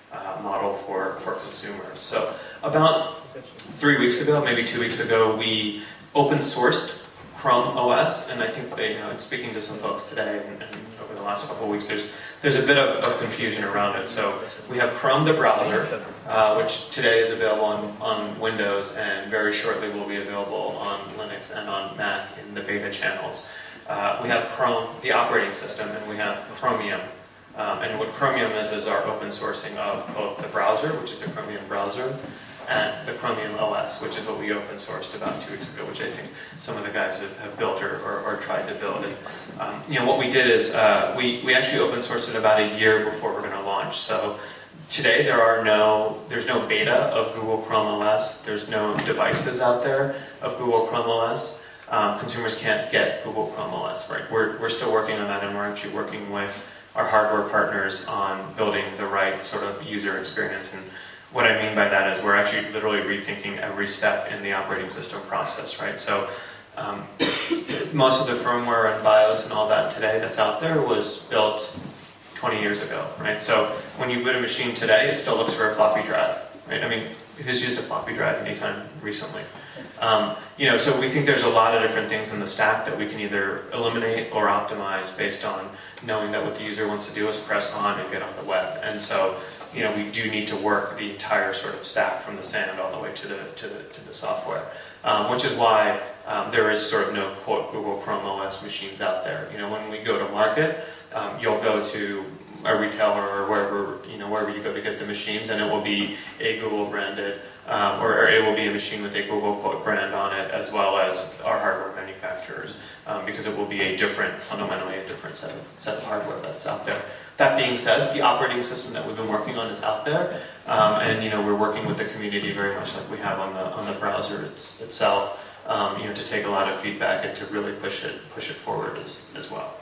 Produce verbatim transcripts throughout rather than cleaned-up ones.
uh, model for, for consumers. So about three weeks ago, maybe two weeks ago, we open sourced Chrome O S, and I think they, you know, speaking to some folks today and, and over the last couple of weeks, there's there's a bit of, of confusion around it. So we have Chrome the browser, uh, which today is available on, on Windows and very shortly will be available on Linux and on Mac in the beta channels. Uh, we have Chrome, the operating system, and we have Chromium. Um, and what Chromium is, is our open sourcing of both the browser, which is the Chromium browser, and the Chromium O S, which is what we open sourced about two weeks ago, which I think some of the guys have, have built or, or, or tried to build. And um, you know, what we did is uh, we, we actually open sourced it about a year before we're going to launch. So today there are no, there's no beta of Google Chrome O S. There's no devices out there of Google Chrome O S. Um, consumers can't get Google Chrome O S, right? We're, we're still working on that, and we're actually working with our hardware partners on building the right sort of user experience. And what I mean by that is we're actually literally rethinking every step in the operating system process, right? So um, most of the firmware and BIOS and all that today that's out there was built twenty years ago, right? So when you boot a machine today, it still looks for a floppy drive, right? I mean, who's used a floppy drive anytime recently? Um, you know, so we think there's a lot of different things in the stack that we can either eliminate or optimize based on knowing that what the user wants to do is press on and get on the web. And so, you know, we do need to work the entire sort of stack from the sand all the way to the to the, to the software, um, which is why um, there is sort of no quote Google Chrome O S machines out there. You know, when we go to market, um, you'll go to a retailer or wherever you know wherever you go to get the machines, and it will be a Google branded. Um, or, or it will be a machine with a Google quote brand on it, as well as our hardware manufacturers, um, because it will be a different, fundamentally a different set of, set of hardware that's out there. That being said, the operating system that we've been working on is out there, um, and you know we're working with the community very much like we have on the on the browser it's, itself, um, you know, to take a lot of feedback and to really push it push it forward as, as well.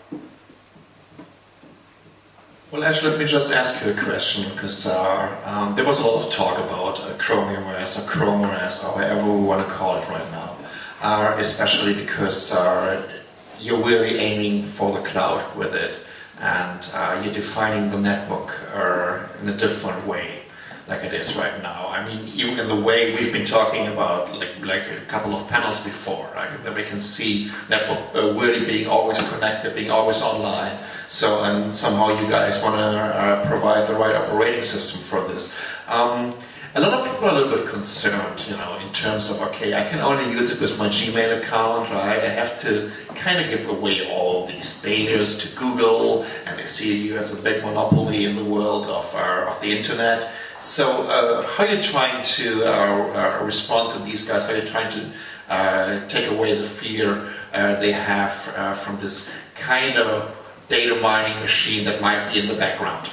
Well, actually, let me just ask you a question, because uh, um, there was a lot of talk about uh, Chromium O S or Chrome O S, or whatever we want to call it right now, uh, especially because uh, you're really aiming for the cloud with it, and uh, you're defining the network uh, in a different way, like it is right now. I mean, even in the way we've been talking about, like, like a couple of panels before, like, that we can see network uh, really being always connected, being always online. So, and somehow you guys want to uh, provide the right operating system for this. Um, a lot of people are a little bit concerned, you know, in terms of, okay, I can only use it with my Gmail account, right? I have to kind of give away all these data to Google, and they see you as a big monopoly in the world of, uh, of the internet. So, uh, how are you trying to uh, uh, respond to these guys? How are you trying to uh, take away the fear uh, they have uh, from this kind of data mining machine that might be in the background?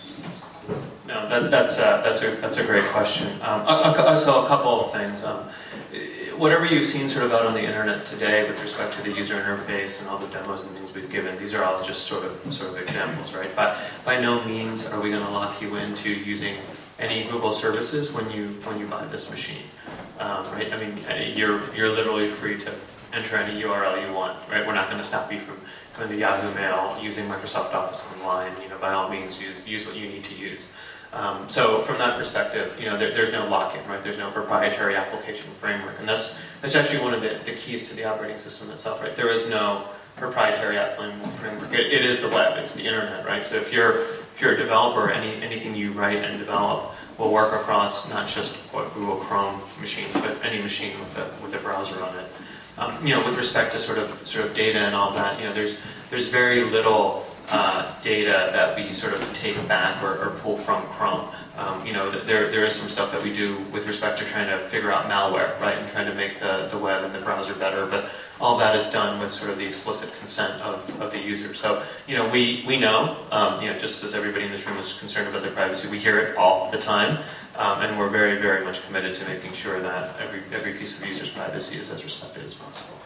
No, that, that's a, that's a that's a great question. Um, a, a, so a couple of things. Um, whatever you've seen sort of out on the internet today with respect to the user interface and all the demos and things we've given, these are all just sort of sort of examples, right? But by no means are we going to lock you into using any Google services when you when you buy this machine, um, right? I mean, you're you're literally free to enter any U R L you want, right? We're not going to stop you from coming to Yahoo Mail, using Microsoft Office Online. You know, by all means, use use what you need to use. Um, so from that perspective, you know, there, there's no lock-in, right? There's no proprietary application framework, and that's that's actually one of the, the keys to the operating system itself, right? There is no proprietary app framework. It, it is the web. It's the internet, right? So if you're if you're a developer, any anything you write and develop will work across not just what Google Chrome machines, but any machine with a with a browser on it. Um, you know, with respect to sort of sort of data and all that, you know, there's there's very little uh, data that we sort of take back or, or pull from Chrome. Um, you know, there there is some stuff that we do with respect to trying to figure out malware, right, and trying to make the the web and the browser better, but all that is done with sort of the explicit consent of, of the user. So, you know, we, we know, um, you know, just as everybody in this room is concerned about their privacy, we hear it all the time, um, and we're very, very much committed to making sure that every, every piece of user's privacy is as respected as possible.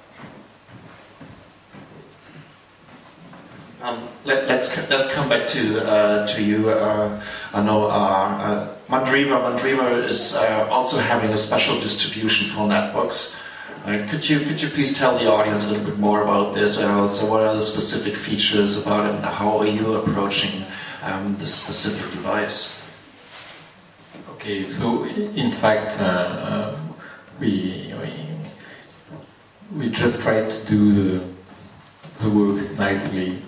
Um, let, let's let's come back to uh, to you. Uh, I know uh, uh, Mandriva. Mandriva is uh, also having a special distribution for netbooks. Uh, could you could you please tell the audience a little bit more about this? Uh, so, what are the specific features about it, and how are you approaching um, this specific device? Okay, so in fact, uh, uh, we, we we just try to do the the work nicely.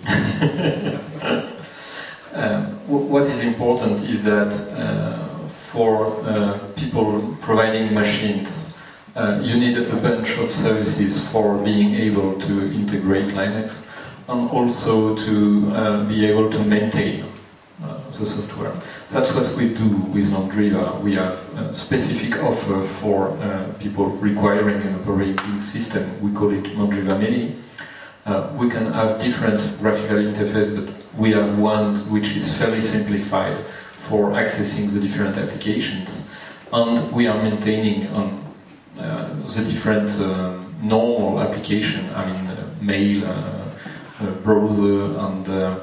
um, what is important is that uh, for uh, people providing machines, uh, you need a bunch of services for being able to integrate Linux, and also to uh, be able to maintain uh, the software. That's what we do with Mandriva. We have a specific offer for uh, people requiring an operating system. We call it Mandriva Mini. Uh, we can have different graphical interface, but we have one which is fairly simplified for accessing the different applications. And we are maintaining on uh, the different uh, normal application, I mean uh, mail, uh, uh, browser, and uh,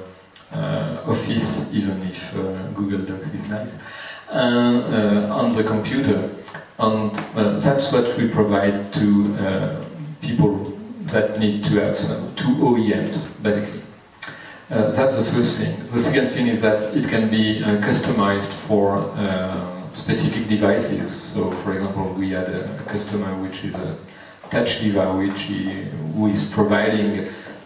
uh, Office, even if uh, Google Docs is nice, and uh, on the computer. And uh, that's what we provide to uh, people that need to have some, two O E Ms, basically. Uh, that's the first thing. The second thing is that it can be uh, customized for uh, specific devices. So, for example, we had a customer which is a touch diva, which he, who is providing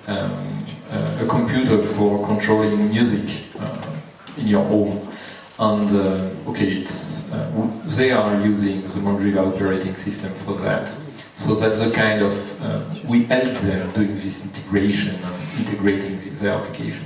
um, uh, a computer for controlling music uh, in your home. And uh, okay, it's, uh, they are using the Mandriva operating system for that. So that's the kind of, uh, we help them doing this integration and integrating their application.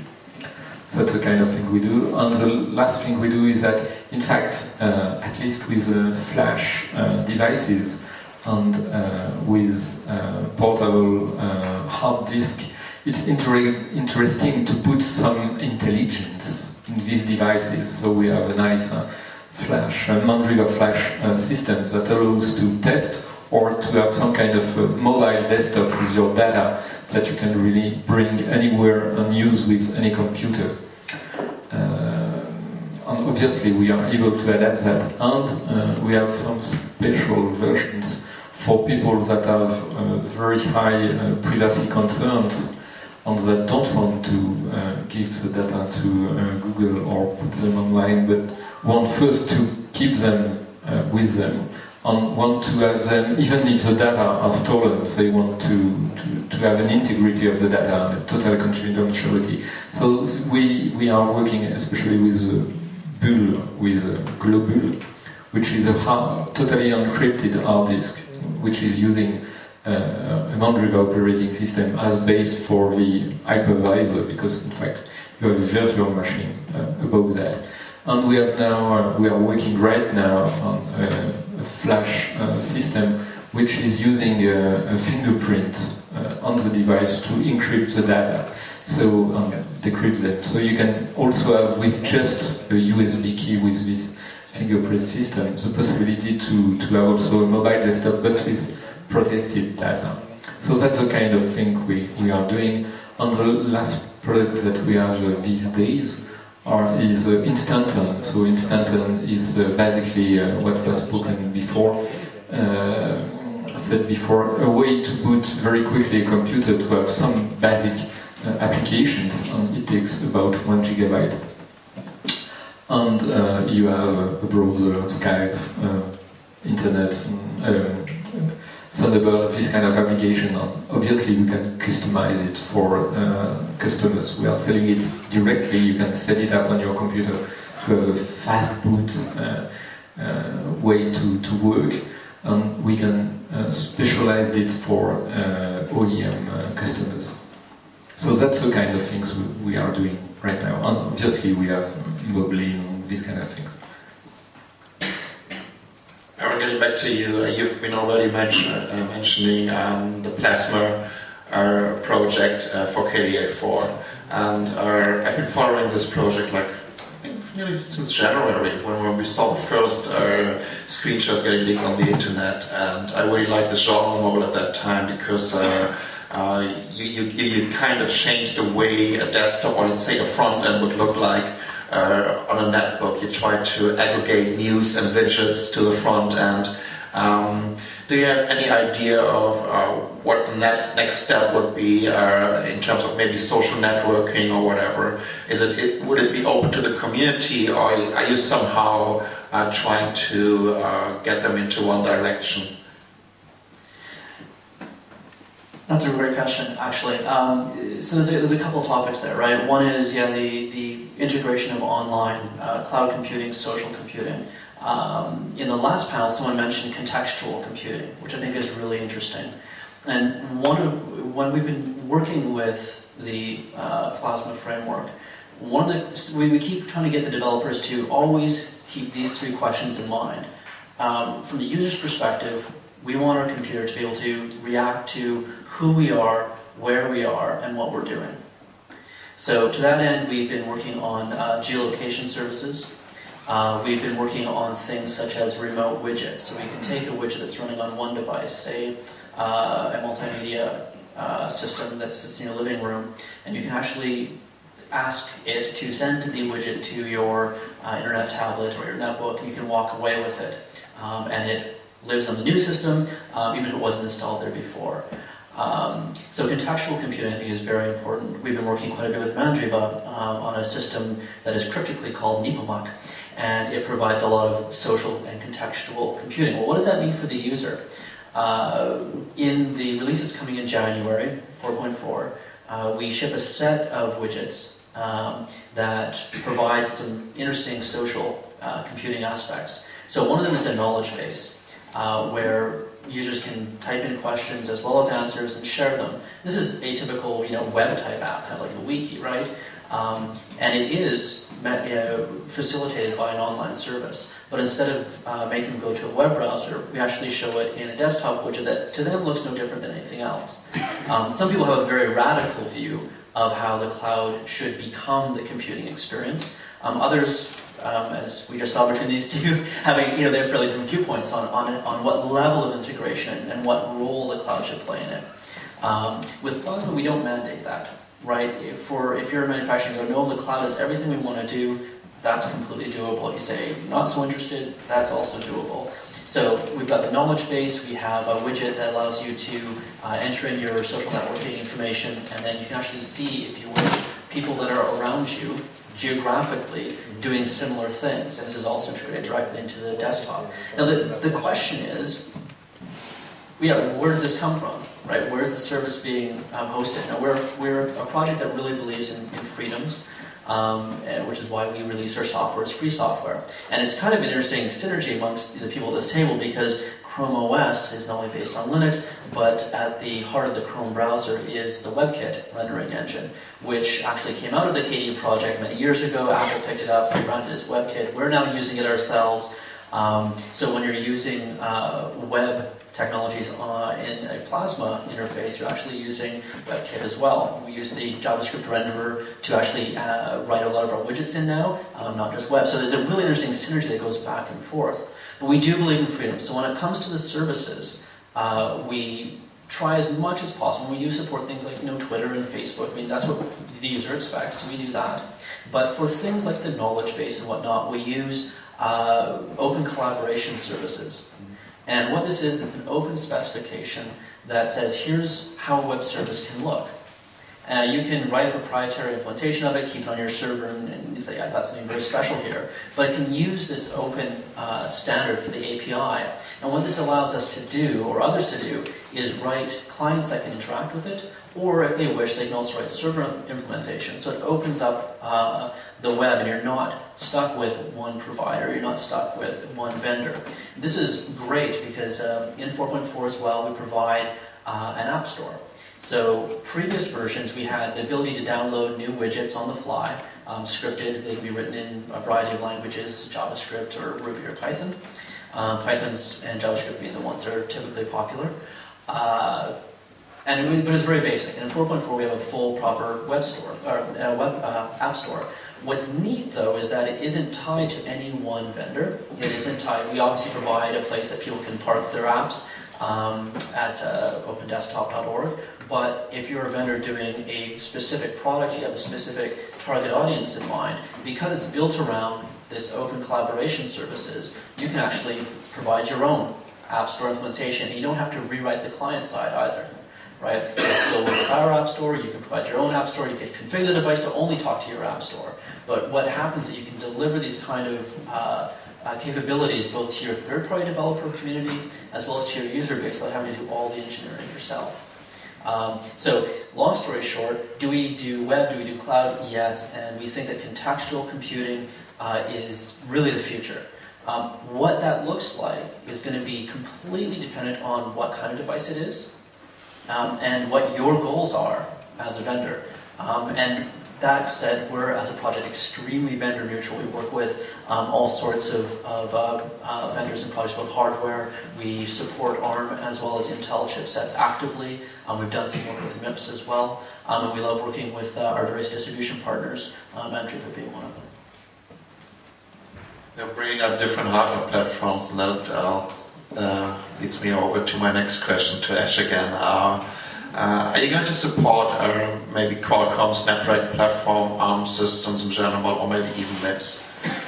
So that's the kind of thing we do. And the last thing we do is that, in fact, uh, at least with uh, flash uh, devices and uh, with uh, portable uh, hard disk, it's inter interesting to put some intelligence in these devices. So we have a nice uh, flash, uh, Mandriva flash uh, system that allows to test or to have some kind of uh, mobile desktop with your data that you can really bring anywhere and use with any computer. Uh, and obviously we are able to adapt that, and uh, we have some special versions for people that have uh, very high uh, privacy concerns and that don't want to uh, give the data to uh, Google or put them online, but want first to keep them uh, with them, and want to have them, even if the data are stolen, they want to, to, to have an integrity of the data and a total confidentiality. So we, we are working especially with uh, Bull, with uh, Globule, which is a hard, totally encrypted hard disk, which is using uh, a Mandriva operating system as base for the hypervisor, because in fact you have a virtual machine uh, above that. And we have now, uh, we are working right now on uh, a flash uh, system which is using a, a fingerprint uh, on the device to encrypt the data, so um, decrypt them. So you can also have, with just a U S B key with this fingerprint system, the possibility to, to have also a mobile desktop but with protected data. So that's the kind of thing we, we are doing. And the last product that we have uh, these days Or is uh, Instanton. So Instanton is uh, basically uh, what was spoken before, uh, said before, a way to boot very quickly a computer to have some basic uh, applications, and it takes about one gigabyte. And uh, you have a browser, Skype, uh, internet, uh, Thunderbird, this kind of application. And obviously we can customize it for uh, customers. We are selling it directly. You can set it up on your computer to have a fast boot uh, uh, way to, to work. And we can uh, specialize it for uh, O E M uh, customers. So that's the kind of things we, we are doing right now. And obviously we have Moblin and these kind of things. Aaron, getting back to you, uh, you've been already mention, uh, mentioning um, the Plasma uh, project uh, for K D A four, and uh, I've been following this project like I think nearly since January, when, when we saw the first uh, screenshots getting leaked on the internet, and I really liked the genre model at that time because uh, uh, you, you, you kind of changed the way a desktop or let's say a front end would look like. Uh, on a netbook, you try to aggregate news and widgets to the front end. Um, do you have any idea of uh, what the next next step would be uh, in terms of maybe social networking or whatever? Is it, it would it be open to the community, or are you somehow uh, trying to uh, get them into one direction? That's a great question, actually. Um, so there's a, there's a couple of topics there, right? One is, yeah, the, the integration of online, uh, cloud computing, social computing. Um, in the last panel, someone mentioned contextual computing, which I think is really interesting. And one of, when we've been working with the uh, Plasma framework, one of the, we, we keep trying to get the developers to always keep these three questions in mind. Um, from the user's perspective, we want our computer to be able to react to who we are, where we are, and what we're doing. So to that end, we've been working on uh, geolocation services. Uh, we've been working on things such as remote widgets. So we can take a widget that's running on one device, say uh, a multimedia uh, system that sits in your living room, and you can actually ask it to send the widget to your uh, internet tablet or your netbook, and you can walk away with it. Um, and it lives on the new system, um, even if it wasn't installed there before. Um, so contextual computing, I think, is very important. We've been working quite a bit with Mandriva um, on a system that is cryptically called Nepomuk, and it provides a lot of social and contextual computing. Well, what does that mean for the user? Uh, in the release that's coming in January, four point four, uh, we ship a set of widgets um, that provide some interesting social uh, computing aspects. So one of them is a knowledge base, uh, where users can type in questions as well as answers and share them. This is a typical, you know, web type app, kind of like a wiki, right? Um, and it is uh, facilitated by an online service. But instead of uh, making them go to a web browser, we actually show it in a desktop widget that to them looks no different than anything else. Um, some people have a very radical view of how the cloud should become the computing experience. Um, others, Um, as we just saw between these two, having, you know, they have fairly different viewpoints on, on, on what level of integration and what role the cloud should play in it. Um, with Plasma, we don't mandate that, right? If, for, if you're a manufacturer and you go, no, the cloud is everything we want to do, that's completely doable. If you say, not so interested, that's also doable. So we've got the knowledge base, we have a widget that allows you to uh, enter in your social networking information, and then you can actually see, if you wish, people that are around you geographically doing similar things, and it is also integrated directly into the desktop. Now the, the question is, yeah, where does this come from, right? Where is the service being um, hosted? Now we're, we're a project that really believes in, in freedoms, um, which is why we release our software as free software. And it's kind of an interesting synergy amongst the people at this table, because Chrome O S is not only based on Linux, but at the heart of the Chrome browser is the WebKit rendering engine, which actually came out of the K D E project many years ago. Apple picked it up, rebranded it as WebKit. We're now using it ourselves. Um, so when you're using uh, web technologies uh, in a Plasma interface, you're actually using WebKit as well. We use the JavaScript renderer to actually uh, write a lot of our widgets in now, um, not just web. So there's a really interesting synergy that goes back and forth. But we do believe in freedom. So when it comes to the services, uh, we try as much as possible. We do support things like, you know, Twitter and Facebook. I mean, that's what the user expects. So we do that. But for things like the knowledge base and whatnot, we use uh, open collaboration services. And what this is, it's an open specification that says, here's how a web service can look. Uh, you can write a proprietary implementation of it, keep it on your server, and, and you say, yeah, that's something very special here. But it can use this open uh, standard for the A P I. And what this allows us to do, or others to do, is write clients that can interact with it, or if they wish, they can also write server implementation. So it opens up uh, the web, and you're not stuck with one provider, you're not stuck with one vendor. This is great because uh, in four point four as well, we provide uh, an app store. So previous versions, we had the ability to download new widgets on the fly, um, scripted. They can be written in a variety of languages, JavaScript or Ruby or Python. Um, Python's and JavaScript being the ones that are typically popular. Uh, and it, but it's very basic. And in four point four, we have a full, proper web store, or uh, web uh, app store. What's neat, though, is that it isn't tied to any one vendor. It isn't tied. We obviously provide a place that people can park their apps um, at uh, open desktop dot org. But if you're a vendor doing a specific product, you have a specific target audience in mind, because it's built around this open collaboration services, you can actually provide your own app store implementation. And you don't have to rewrite the client side either, right? You can still work with our app store, you can provide your own app store, you can configure the device to only talk to your app store. But what happens is that you can deliver these kind of uh, uh, capabilities both to your third-party developer community as well as to your user base without having to do all the engineering yourself. Um, so, long story short, do we do web, do we do cloud? Yes, and we think that contextual computing uh, is really the future. Um, what that looks like is going to be completely dependent on what kind of device it is um, and what your goals are as a vendor. Um, and that said, we're, as a project, extremely vendor neutral. We work with um, all sorts of, of uh, uh, vendors and projects, both hardware. We support ARM as well as Intel chipsets actively. Um, we've done some work with MIPS as well. Um, and we love working with uh, our various distribution partners, um, and Drupal being one of them. Now, bringing up different hardware platforms, and that uh, uh, leads me over to my next question to Ash again. Uh, Uh, are you going to support uh, maybe Qualcomm Snapdragon platform, ARM systems in general, or maybe even MIPS?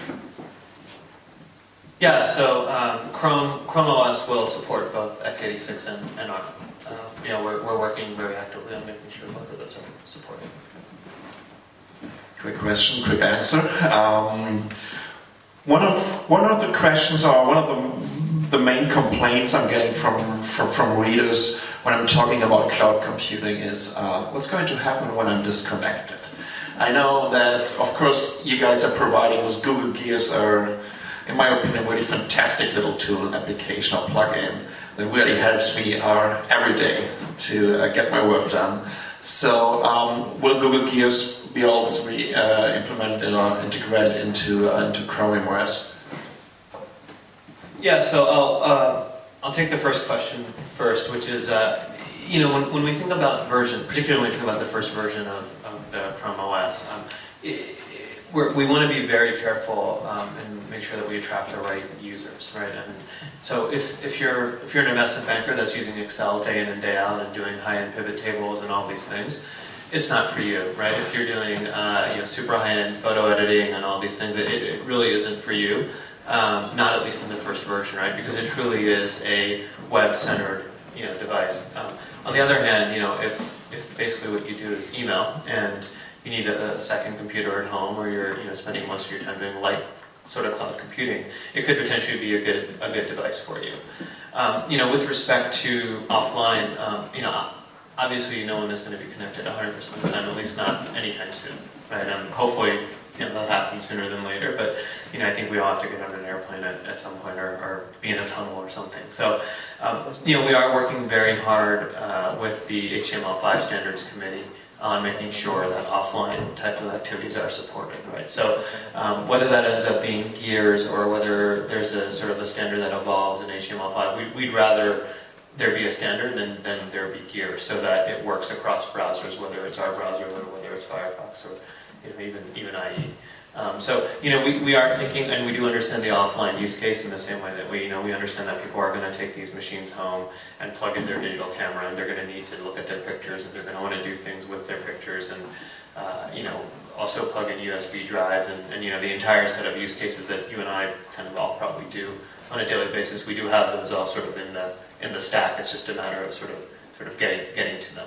Yeah, so um, Chrome Chrome O S will support both x eighty-six and, and ARM. Uh, you know, we're, we're working very actively on making sure both of those are supported. Quick question, quick answer. Um, one of one of the questions, or one of the the main complaints I'm getting from from, from readers when I'm talking about cloud computing is uh, what's going to happen when I'm disconnected. I know that, of course, you guys are providing with Google Gears are, in my opinion, really fantastic little tool and application or plugin that really helps me uh, every day to uh, get my work done. So, um, will Google Gears be also be, uh, implemented or integrated into uh, into Chromium O S? Yeah, so I'll uh, I'll take the first question first, which is, uh, you know, when, when we think about version, particularly when we think about the first version of, of the Chrome O S, um, it, it, we're, we want to be very careful um, and make sure that we attract the right users, right? And so if, if you're if you're an investment banker that's using Excel day in and day out and doing high-end pivot tables and all these things, it's not for you, right? If you're doing uh, you know, super high-end photo editing and all these things, it, it really isn't for you. Um, not at least in the first version, right? Because it truly is a web-centered, you know, device. Um, on the other hand, you know, if if basically what you do is email and you need a, a second computer at home, or you're you know spending most of your time doing light sort of cloud computing, it could potentially be a good a good device for you. Um, you know, with respect to offline, um, you know, obviously no one is going to be connected one hundred percent of the time, at least not anytime soon, right? Um, hopefully. You know, that happens sooner than later, but you know, I think we all have to get on an airplane at, at some point, or, or be in a tunnel or something. So, um, you know, we are working very hard uh, with the H T M L five Standards Committee on making sure that offline type of activities are supported, right? So, um, whether that ends up being Gears or whether there's a sort of a standard that evolves in H T M L five, we, we'd rather there be a standard than, than there be Gears, so that it works across browsers, whether it's our browser or whether it's Firefox or you know, even even I E. Um, so you know, we, we are thinking, and we do understand the offline use case in the same way that we you know we understand that people are going to take these machines home and plug in their digital camera, and they're going to need to look at their pictures, and they're going to want to do things with their pictures, and uh, you know also plug in U S B drives, and, and you know the entire set of use cases that you and I kind of all probably do on a daily basis. We do have those all sort of in the in the stack. It's just a matter of sort of sort of getting getting to them.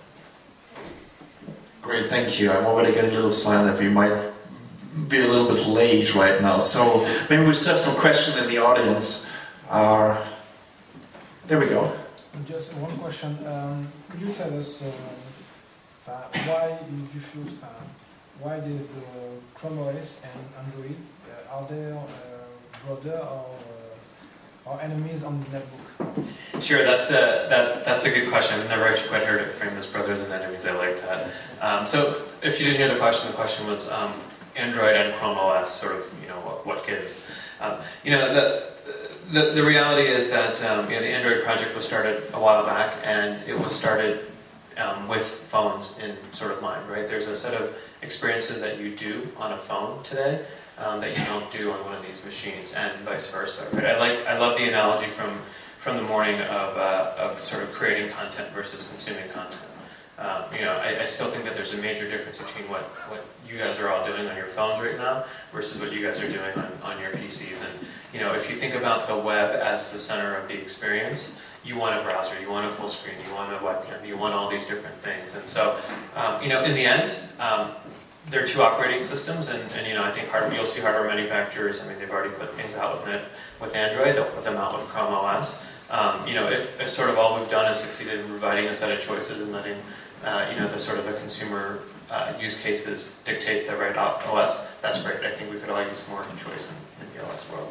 Great, thank you. I'm already getting a little sign that we might be a little bit late right now, so maybe we still have some questions in the audience. Uh, there we go. Just one question. Um, could you tell us uh, why did you choose uh, why does uh, Chrome O S and Android uh, are there uh, brother or uh, or enemies on the netbook? Sure, that's a that that's a good question. I've never actually quite heard it framed as brothers and enemies. I like that. Um, so if, if you didn't hear the question, the question was um, Android and Chrome O S, sort of, you know, what, what gives? Um, you know, the, the the reality is that um, you know the Android project was started a while back, and it was started um, with phones in sort of mind, right? There's a set of experiences that you do on a phone today um, that you don't do on one of these machines, and vice versa. Right? I like I love the analogy from from the morning of uh, of sort of creating content versus consuming content. Um, you know, I, I still think that there's a major difference between what, what you guys are all doing on your phones right now versus what you guys are doing on, on your P Cs. And, you know, if you think about the web as the center of the experience, you want a browser, you want a full screen, you want a webcam, you want all these different things. And so, um, you know, in the end, um, they're two operating systems, and, and you know, I think hardware, you'll see hardware manufacturers, I mean, they've already put things out with it, with Android, they'll put them out with Chrome O S. Um, you know, if, if sort of all we've done is succeeded in providing a set of choices and letting, uh, you know, the sort of the consumer uh, use cases dictate the right O S, that's great. I think we could all use more choice in, in the O S world.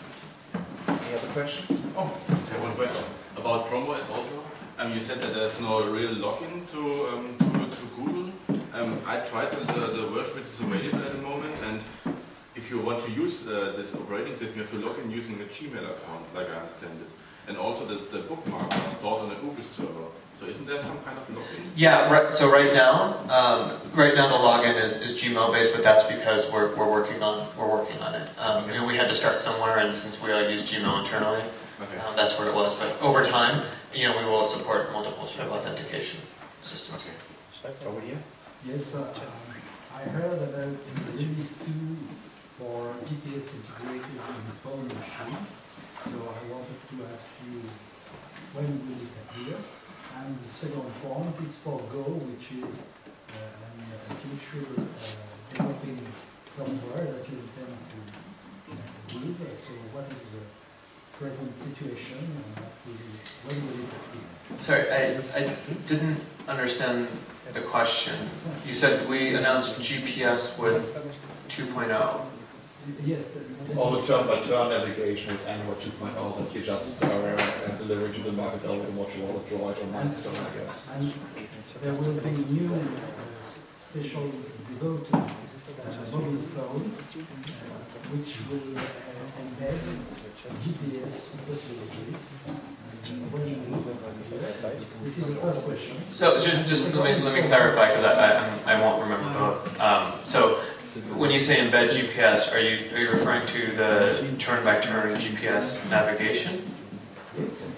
Any other questions? Oh, I have one question about Chrome O S also. Um, you said that there's no real login to um, to, to Google. Um, I tried with the, the version which is available at the moment, and if you want to use uh, this operating system, you have to log in using a Gmail account, like I understand it. And also the, the bookmarks are stored on a Google server. So isn't there some kind of login? Yeah, right, so right now, um, right now the login is, is Gmail based, but that's because we're, we're working on we're working on it. Um, Okay. you know, we had to start somewhere, and since we all use Gmail internally, Okay. um, that's where it was. But over time, you know, we will support multiple sort of authentication systems. Over here. Yes, uh, I heard about the release two for G P S integrated in the phone machine. So I wanted to ask you, when will it appear? And the second point is for Go, which is uh, an, a future uh, developing software that you intend to uh, give. So what is the present situation and what will it, when will it appear? Sorry, I, I didn't understand the question. You said we announced G P S with two point oh. Yes. The, the All the turn-by-turn navigation is Android two point oh that you just are uh, delivering to the market over the module or Droid or Milestone, I guess. And there will be new uh, special devoted uh, mobile phone uh, which will uh, embed G P S possibilities. And when this is the first question. So just, just let, me, let me clarify, because I, I, I won't remember both. Um, so when you say embed G P S, are you, are you referring to the turn-by-turn G P S navigation? Yes.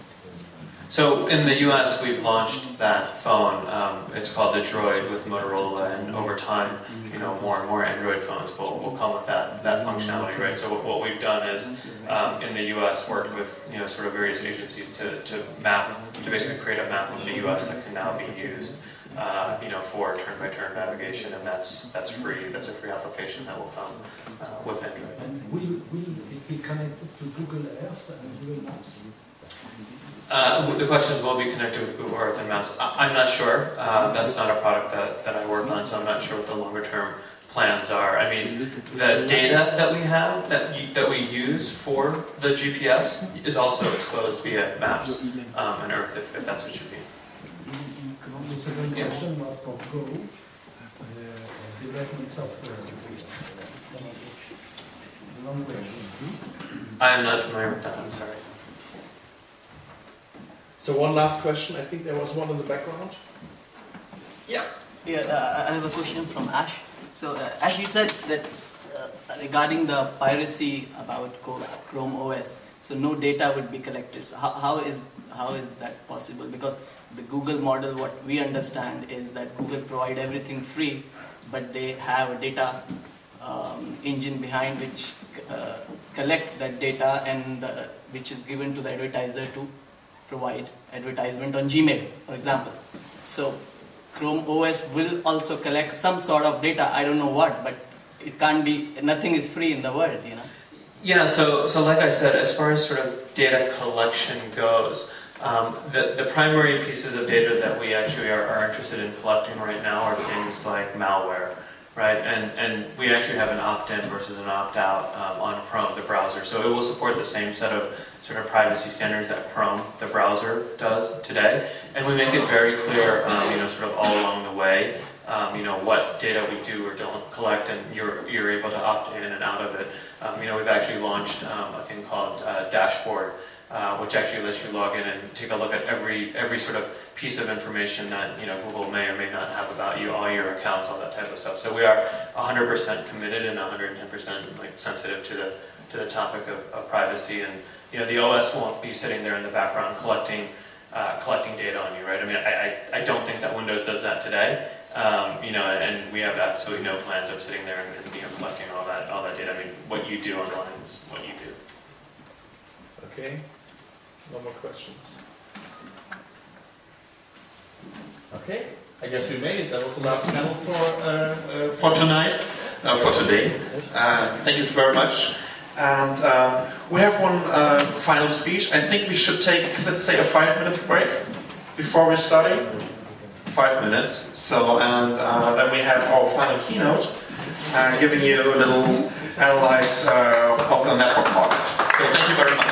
So in the U S, we've launched that phone. Um, it's called the Droid with Motorola, and over time, you know, more and more Android phones will, will come with that, that functionality, right? So what, what we've done is, um, in the U S, worked with, you know, sort of various agencies to, to map, to basically create a map of the U S that can now be used, uh, you know, for turn-by-turn navigation, and that's that's free. That's a free application that will come uh, with Android. And will, will it be connected to Google Earth and Google Maps? Uh, the question is, will it be connected with Google Earth and Maps? I, I'm not sure. Uh, that's not a product that, that I work on, so I'm not sure what the longer term plans are. I mean, the data that we have, that you, that we use for the G P S is also exposed via Maps um, and Earth, if, if that's what you mean. The second Yeah. question was for Go, the uh, development software. The long question. I am not familiar with that, I'm sorry. So one last question. I think there was one in the background. Yeah. Yeah, uh, I have a question from Ash. So, uh, Ash, you said that uh, regarding the piracy about Chrome O S, so no data would be collected. So how, how is how is that possible? Because the Google model, what we understand is that Google provide everything free, but they have a data um, engine behind which uh, collect that data and uh, which is given to the advertiser to provide advertisement on Gmail, for example. So Chrome O S will also collect some sort of data. I don't know what, but it can't be. Nothing is free in the world, you know. Yeah, so, so like I said, as far as sort of data collection goes, um, the, the primary pieces of data that we actually are, are interested in collecting right now are things like malware, right? And, and we actually have an opt-in versus an opt-out um, on Chrome, the browser. So it will support the same set of sort of privacy standards that Chrome, the browser, does today. And we make it very clear, um, you know, sort of all along the way, Um, you know, what data we do or don't collect, and you're, you're able to opt in and out of it. Um, you know, we've actually launched um, a thing called uh, Dashboard, uh, which actually lets you log in and take a look at every every sort of piece of information that, you know, Google may or may not have about you, all your accounts, all that type of stuff. So we are one hundred percent committed and one hundred ten percent like sensitive to the to the topic of, of privacy. And, you know, the O S won't be sitting there in the background collecting uh, collecting data on you, right? I mean, I, I, I don't think that Windows does that today. Um, you know, and we have absolutely no plans of sitting there and, and you know, collecting all that all that data. I mean, what you do online is what you do. Okay. No more questions. Okay. I guess we made it. That was the last panel for uh, uh, for tonight, uh, for today. Uh, thank you very much. And uh, we have one uh, final speech. I think we should take, let's say, a five-minute break before we start. Five minutes. So, and uh, then we have our final keynote, uh, giving you a little analyze uh, of the network market. So, thank you very much.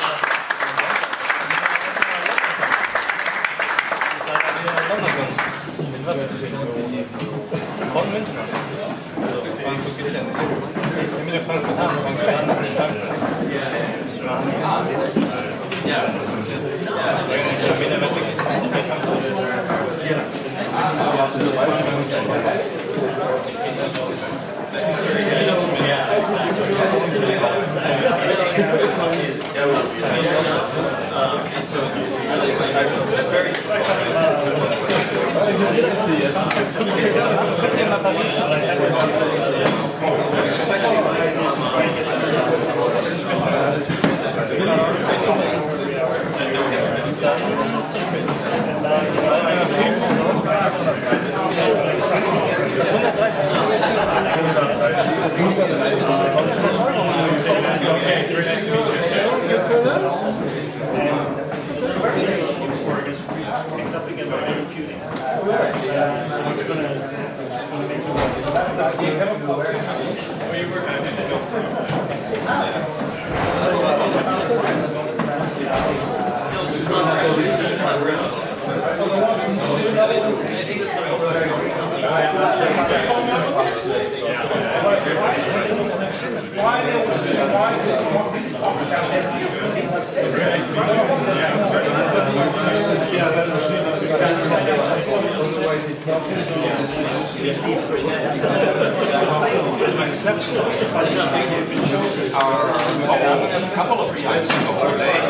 A couple of times in the whole day.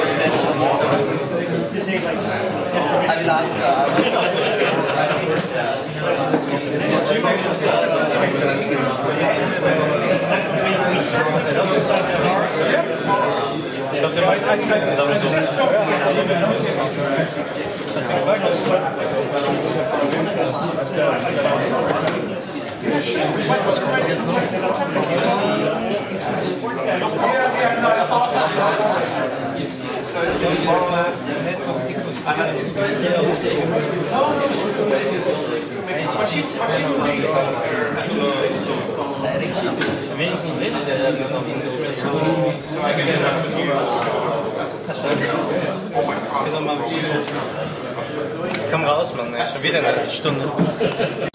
I will Komm raus, Mann, schon wieder eine Stunde.